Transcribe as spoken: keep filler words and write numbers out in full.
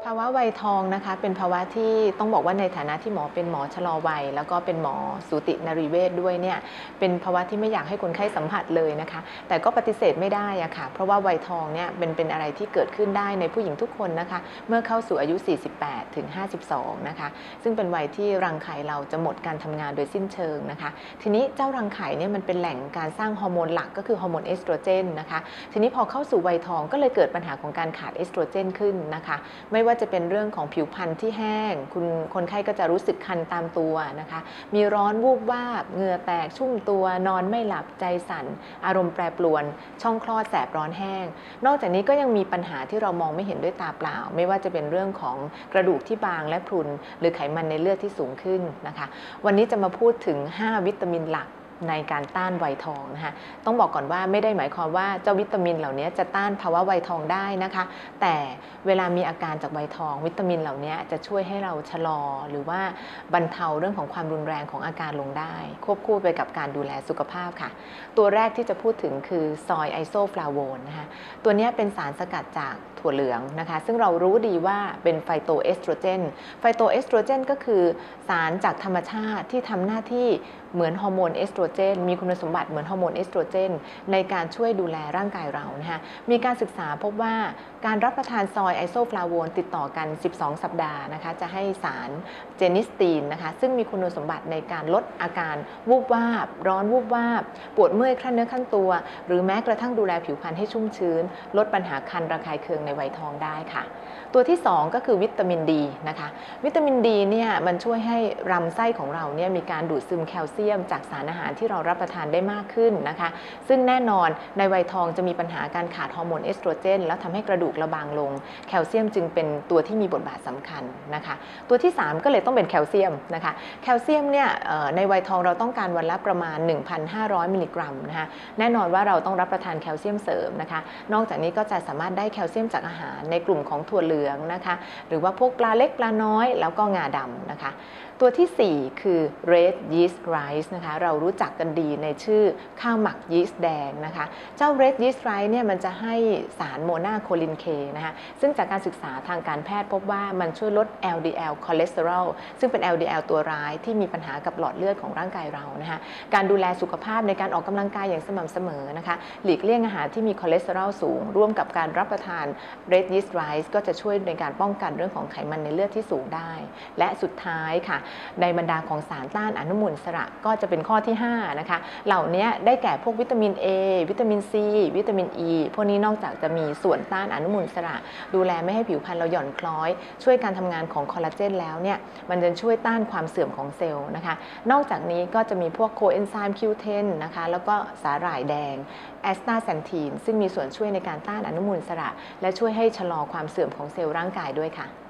ภาวะวัยทองนะคะเป็นภาวะที่ต้องบอกว่าในฐานะที่หมอเป็นหมอชะลอวัยแล้วก็เป็นหมอสูตินรีเวชด้วยเนี่ยเป็นภาวะที่ไม่อยากให้คนไข้สัมผัสเลยนะคะแต่ก็ปฏิเสธไม่ได้อะค่ะเพราะว่าวัยทองเนี่ยเป็นเป็นอะไรที่เกิดขึ้นได้ในผู้หญิงทุกคนนะคะเมื่อเข้าสู่อายุ สี่สิบแปด ถึง ห้าสิบสอง นะคะซึ่งเป็นวัยที่รังไข่เราจะหมดการทำงานโดยสิ้นเชิงนะคะทีนี้เจ้ารังไข่เนี่ยมันเป็นแหล่งการสร้างฮอร์โมนหลักก็คือฮอร์โมนเอสโตรเจนนะคะทีนี้พอเข้าสู่วัยทองก็เลยเกิดปัญหาของการขาดเอสโตรเจนขึ้นนะคะไม่ว่าจะเป็นเรื่องของผิวพรรณที่แห้งคุณคนไข้ก็จะรู้สึกคันตามตัวนะคะมีร้อนวูบวาบเหงื่อแตกชุ่มตัวนอนไม่หลับใจสั่นอารมณ์แปรปรวนช่องคลอดแสบร้อนแห้งนอกจากนี้ก็ยังมีปัญหาที่เรามองไม่เห็นด้วยตาเปล่าไม่ว่าจะเป็นเรื่องของกระดูกที่บางและพรุนหรือไขมันในเลือดที่สูงขึ้นนะคะวันนี้จะมาพูดถึงห้าวิตามินหลักในการต้านวัยทองนะคะต้องบอกก่อนว่าไม่ได้หมายความว่าเจ้าวิตามินเหล่านี้จะต้านภาวะวัยทองได้นะคะแต่เวลามีอาการจากวัยทองวิตามินเหล่านี้จะช่วยให้เราชะลอหรือว่าบรรเทาเรื่องของความรุนแรงของอาการลงได้ควบคู่ไปกับการดูแลสุขภาพค่ะตัวแรกที่จะพูดถึงคือซอยไอโซฟลาโวนนะคะตัวนี้เป็นสารสกัดจากถั่วเหลืองนะคะซึ่งเรารู้ดีว่าเป็นไฟโตเอสโตรเจนไฟโตเอสโตรเจนก็คือสารจากธรรมชาติที่ทำหน้าที่เหมือนฮอร์โมนเอสโตรเจนมีคุณสมบัติเหมือนฮอร์โมนเอสโตรเจนในการช่วยดูแลร่างกายเรานะคะมีการศึกษาพบว่าการรับประทานซอยไอโซฟลาโวนติดต่อกันสิบสองสัปดาห์นะคะจะให้สารเจนิสตีนนะคะซึ่งมีคุณสมบัติในการลดอาการวูบวาบร้อนวูบวาบปวดเมื่อยครั่นเนื้อครั่นตัวหรือแม้กระทั่งดูแลผิวพรรณให้ชุ่มชื้นลดปัญหาคันระคายเคืองในวัยทองได้ค่ะตัวที่สองก็คือวิตามินดีนะคะวิตามินดีเนี่ยมันช่วยให้ลำไส้ของเราเนี่ยมีการดูดซึมแคลเซียมจากสารอาหารที่เรารับประทานได้มากขึ้นนะคะซึ่งแน่นอนในวัยทองจะมีปัญหาการขาดฮอร์โมนเอสโตรเจนแล้วทำให้กระดูกเราบางลงแคลเซียมจึงเป็นตัวที่มีบทบาทสำคัญนะคะตัวที่สามก็เลยต้องเป็นแคลเซียมนะคะแคลเซียมเนี่ยในวัยทองเราต้องการวันละประมาณ หนึ่งพันห้าร้อย มิลลิกรัมนะคะแน่นอนว่าเราต้องรับประทานแคลเซียมเสริมนะคะนอกจากนี้ก็จะสามารถได้แคลเซียมจากอาหารในกลุ่มของถั่วเหลืองนะคะหรือว่าพวกปลาเล็กปลาน้อยแล้วก็งาดำนะคะตัวที่สี่คือ red yeast rice นะคะเรารู้จักกันดีในชื่อข้าวหมักยีสต์แดงนะคะเจ้า red yeast rice เนี่ยมันจะให้สารโมนาโคลินเคนะคะซึ่งจากการศึกษาทางการแพทย์พบว่ามันช่วยลด แอล ดี แอล คอเลสเตอรอลซึ่งเป็น แอล ดี แอล ตัวร้ายที่มีปัญหากับหลอดเลือดของร่างกายเรานะคะการดูแลสุขภาพในการออกกำลังกายอย่างสม่ำเสมอนะคะหลีกเลี่ยงอาหารที่มีคอเลสเตอรอลสูงร่วมกับการรับประทาน red yeast rice ก็จะช่วยในการป้องกันเรื่องของไขมันในเลือดที่สูงได้และสุดท้ายค่ะในบรรดาของสารต้านอนุมูลอิสระก็จะเป็นข้อที่ห้านะคะเหล่านี้ได้แก่พวกวิตามิน A วิตามิน C วิตามิน E พวกนี้นอกจากจะมีส่วนต้านอนุมูลอิสระดูแลไม่ให้ผิวพรรณเราหย่อนคล้อยช่วยการทำงานของคอลลาเจนแล้วเนี่ยมันจะช่วยต้านความเสื่อมของเซลล์นะคะนอกจากนี้ก็จะมีพวกโคเอนไซม์ คิว เทน นะคะแล้วก็สาหร่ายแดงแอสตาแซนทีนซึ่งมีส่วนช่วยในการต้านอนุมูลอิสระและช่วยให้ชะลอความเสื่อมของเซลล์ร่างกายด้วยค่ะ